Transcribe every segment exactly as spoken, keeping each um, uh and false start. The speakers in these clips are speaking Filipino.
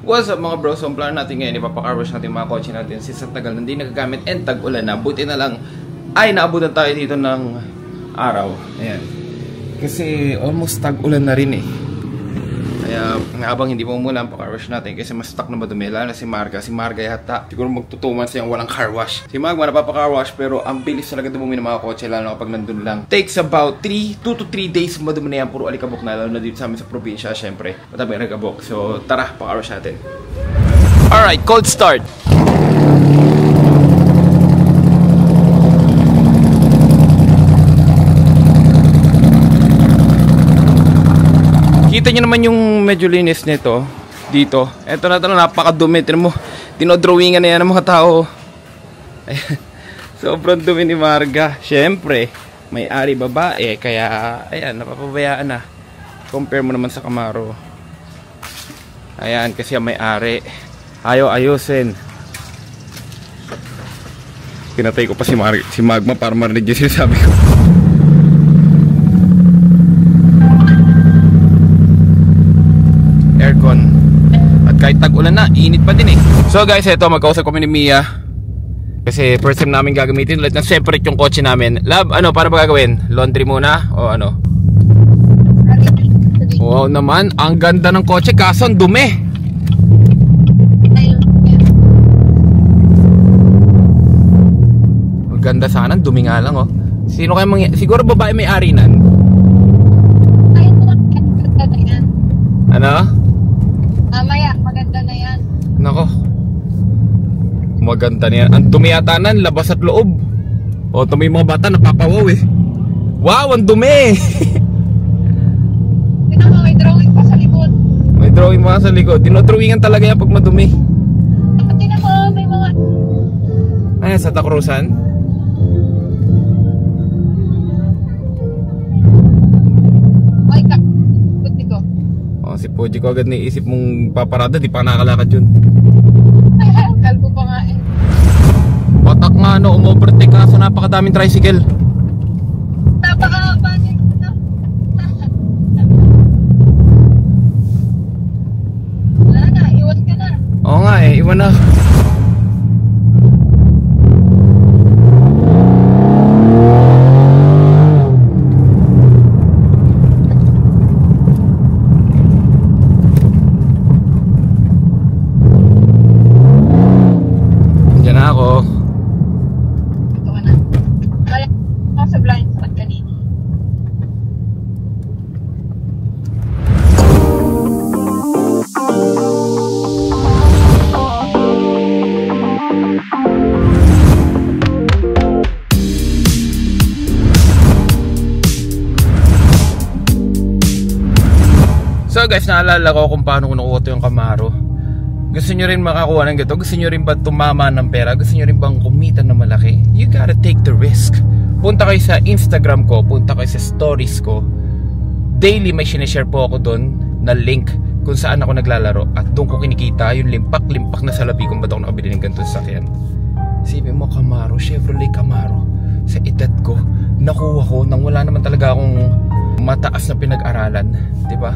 What's up mga bro? So ang plan natin ngayon, ipapacar wash natin mga kotse natin since ang tagal hindi nagagamit and tag-ulan na. Buti na lang ay naabutan tayo dito ng araw. Ayan. Kasi almost tag-ulan na rin eh. Kaya habang hindi mo muna ang pa-car wash natin kasi mas stuck na madumi. Lalo na si Marga. Si Marga yata siguro magtutuman siyang walang car wash. Si Magma napapa-car wash pero ang bilis talaga dumumi ng mga kotse lalo kapag nandun lang. Takes about two to three days madumi na yan. Puro alikabok na lalo na dito sa amin sa probinsya. Syempre matabi ang alikabok. So tara, pa-car wash natin. Alright, cold start. Kita nyo naman yung medyo linis nito dito. Eto na ito, napakadumi. Tinan mo, dinodrawingan na yan ng mga tao. Ayan. Sobrang dumi ni Marga. Siyempre, may-ari babae. Kaya, ayan, napapabayaan na. Compare mo naman sa Camaro. Ayan, kasi may-ari. Ayaw ayusin. Pinatay ko pa si, Mar si Magma para marinig yung sinasabi ko. Aircon. At kahit tag-ulan na, init pa din eh. So guys, eto, magkausap kami ni Mia. Kasi first time namin gagamitin ulit na separate yung kotse namin. Love, ano, para ba gagawin? Laundry muna? O ano? Wow naman, ang ganda ng kotse kaso ang dumi. Ang ganda sana, dumi nga lang oh. Sino kaya mangy- siguro babae may-ari nan? Ano? Mamaya, maganda na yan. Nako. Maganda na yan. Ang dumi yata nan, labas at loob. O, ito may mga bata, napapawaw eh. Wow, ang dumi! Tingnan mo, may drawing pa sa likod. May drawing pa sa likod. Dinodrawingan talaga yan pag madumi. Tingnan mo, may mga... Ayan, sa Takrusan. Ay, ka... Buti ko. O, si Poji ko agad naisip mong paparada, di pa nakakalakad yun. Kalbo pa nga eh. Patak nga no, umovertake kaso napakadaming tricycle. Napakahaba niya. Wala na, iwan ka na. Oo nga eh, iwan na. So guys, naalala ko kung paano ko nakuha ito yung Camaro. Gusto nyo rin makakuha ng gato? Gusto nyo rin ba tumama ng pera? Gusto nyo rin bang kumita ng malaki? You gotta take the risk. Punta kayo sa Instagram ko, punta kayo sa stories ko. Daily may sinishare po ako doon na link kung saan ako naglalaro. At doon ko kinikita yung limpak-limpak na salapi kung ba't ako nakabili ng ganitong sakyan. Isipin mo, Camaro, Chevrolet Camaro. Sa edad ko, nakuha ko nang wala naman talaga akong mataas na pinag-aralan. Diba?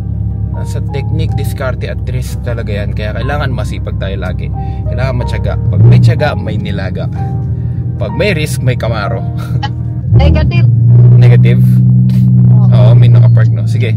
Sa technique, diskarte at risk talaga yan. Kaya kailangan masipag tayo lagi. Kailangan matyaga. Pag may tiyaga, may nilaga. Pag may risk, may Camaro. Negative. Negative? Oo, Oh. may nakapark no. Sige,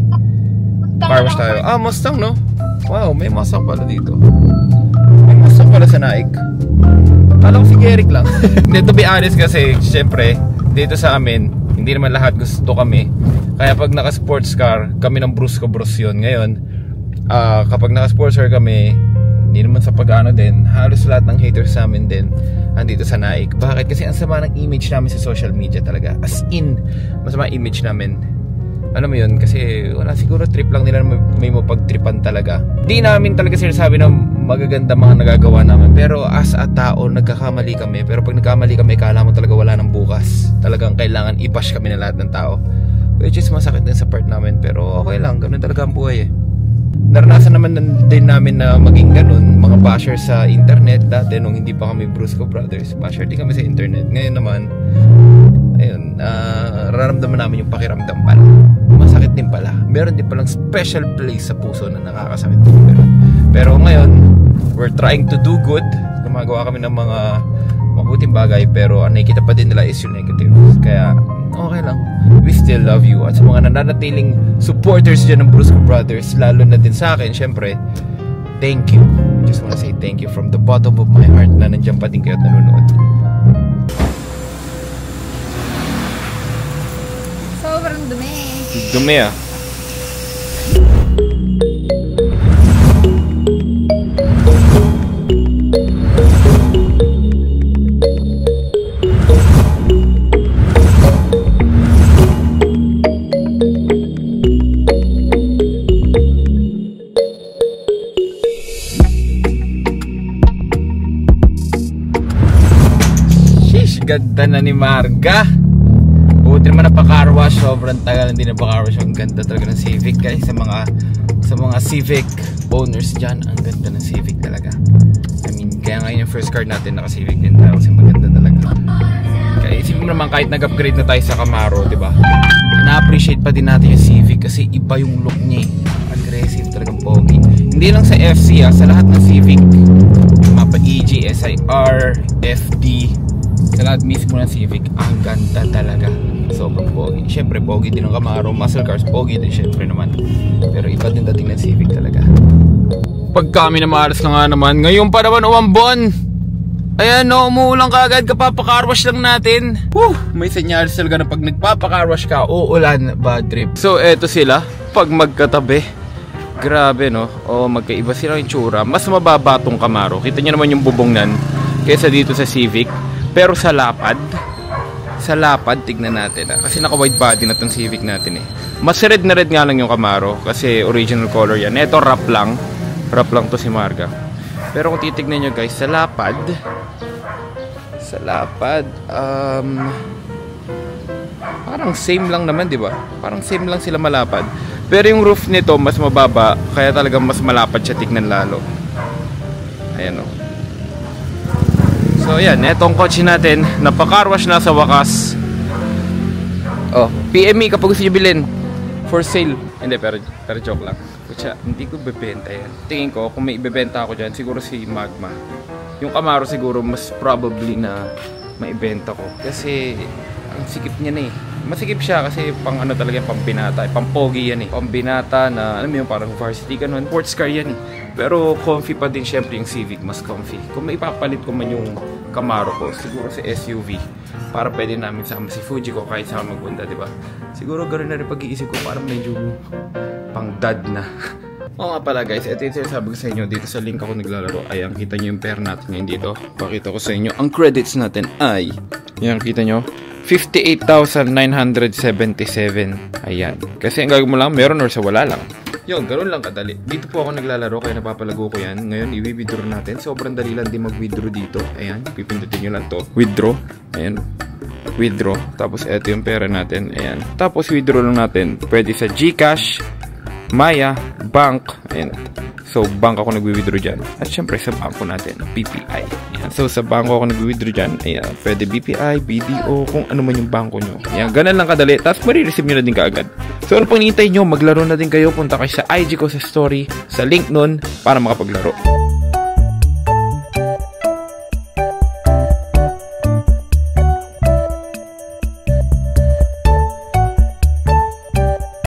car wash tayo. Ah, Mustang no. Wow, may Mustang pala dito. May Mustang pala sa Naik. Kala ko si Gerrick lang. Hindi, to be honest kasi syempre dito sa amin hindi naman lahat gusto kami. Kaya pag naka sports car kami ng brusco bros yun. Ngayon uh, kapag naka sports car kami, hindi naman sa pag-ano din, halos lahat ng haters sa amin din andito sa Naik. Bakit? Kasi ang sama ng image namin sa social media talaga. As in, masama image namin. Alam mo yun, kasi wala, siguro trip lang nila may, may mapagtripan talaga. Di namin talaga sinasabi na magaganda mga nagagawa namin. Pero as a tao, nagkakamali kami. Pero pag nagkamali kami, kala mo talaga wala ng bukas. Talagang kailangan i-bash kami na lahat ng tao. Which is masakit din sa part namin. Pero okay lang, ganun talaga ang buhay eh. Naranasan naman din namin na maging ganun, mga basher sa internet. Dati nung hindi pa kami Brusco Brothers, basher din kami sa internet. Ngayon naman, ayun, uh, nararamdaman namin yung pakiramdam pala. Masakit din pala. Meron din palang special place sa puso na nakakasakit. Pero, Pero ngayon, we're trying to do good. Gumagawa kami ng mga mabuting bagay, pero ang nakikita pa din nila is yung negative. Kaya okay lang, we still love you. At sa mga nananatiling supporters dyan ng Brusco Brothers, lalo na din sa akin, syempre, thank you. Just wanna say thank you from the bottom of my heart na nandiyan pa din kayo at nanonood. Sobrang dumi. Dumi ah. Ganda na ni Marga. Buti naman napaka-car wash. Sobrang tagal hindi napaka-car wash. Ang ganda talaga ng Civic, guys. Sa mga sa mga Civic owners dyan, ang ganda ng Civic talaga. I mean, kaya ngayon yung first car natin naka-Civic din tayo kasi maganda talaga. Kaya isip mo naman kahit nag-upgrade na tayo sa Camaro, diba? Na-appreciate pa din natin yung Civic kasi iba yung look niya. Aggressive, talagang pogi. Hindi lang sa F C ah, sa lahat ng Civic. Mapa E G, S I R, F D, sa lahat mismo ng Civic, ang ganda talaga. Sobrang pogi. Siyempre, pogi din ang Camaro. Muscle cars, pogi din siyempre naman. Pero iba din dating ng Civic talaga. Pag kami na maalas na nga naman, ngayon pa naman umambon. Ayan no, umuulang ka agad, kapapakarwash lang natin. Woo! May senyales talaga na pag nagpapakarwash ka, uulan, bad trip. So eto sila, pag magkatabi. Grabe no, o magkaiba sila yung tsura. Mas mababa tong Camaro. Kita nyo naman yung bubongnan kesa dito sa Civic. Pero sa lapad, sa lapad, tignan natin ah. Kasi naka wide body na itong Civic natin eh. Mas red na red nga lang yung Camaro kasi original color yan. Ito wrap lang, wrap lang to si Marga. Pero kung titignan nyo guys, sa lapad, sa lapad, um, parang same lang naman, di ba? Parang same lang sila malapad. Pero yung roof nito mas mababa, kaya talagang mas malapad siya tignan lalo. Ayan o. So yan, etong kotse natin, napaka-carwash na sa wakas. Oh, P M E kapag gusto nyo bilhin. For sale. Hindi, pero, pero joke lang. Kutsa, hindi ko bebenta yan. Tingin ko, kung may ibebenta ako dyan, siguro si Magma. Yung Camaro siguro, mas probably na maibenta ko. Kasi, ang sikip niya na eh. Masikip siya kasi pang ano talaga, pang binata. Pang pogi yan eh. Pang binata na, alam mo yung parang varsity ganun. Sports car yan eh. Pero comfy pa din syempre yung Civic, mas comfy. Kung may ipapalit ko man yung Camaro ko, siguro sa S U V. Para pwede namin sama si Fuji ko kahit sama magbunda, diba? Siguro ganoon na rin pag-iisip ko, parang medyo pang dad na. Oo nga pala guys, ito yung sabi ko sa inyo, dito sa link ako naglalaro. Ayan, kita nyo yung pair natin ngayon dito. Pakita ko sa inyo, ang credits natin ay, ayan, kita nyo, fifty-eight thousand nine hundred seventy-seven. Ayan. Kasi ang gagawin mo lang, meron or sa wala lang. Yun, ganoon lang kadali. Dito po ako naglalaro, kaya napapalago ko yan. Ngayon, i-withdraw natin. Sobrang dali lang din mag-withdraw dito. Ayan, pipindutin nyo lang to. Withdraw. Ayan. Withdraw. Tapos, eto yung pera natin. Ayan. Tapos, withdraw lang natin. Pwede sa GCash, Maya, Bank. Ayan. So, bank ako nag-withdraw dyan. At syempre, sa banko natin, B P I. Ayan. So, sa banko ako nag-withdraw dyan. Ayan. Pwede B P I, B D O, kung ano man yung banko nyo. Ayan. Ganun lang kadali. Tapos, marireceive nyo na din kaagad. So, ano pang hinihintay nyo? Maglaro na din kayo. Punta kayo sa I G ko sa story, sa link nun, para makapaglaro.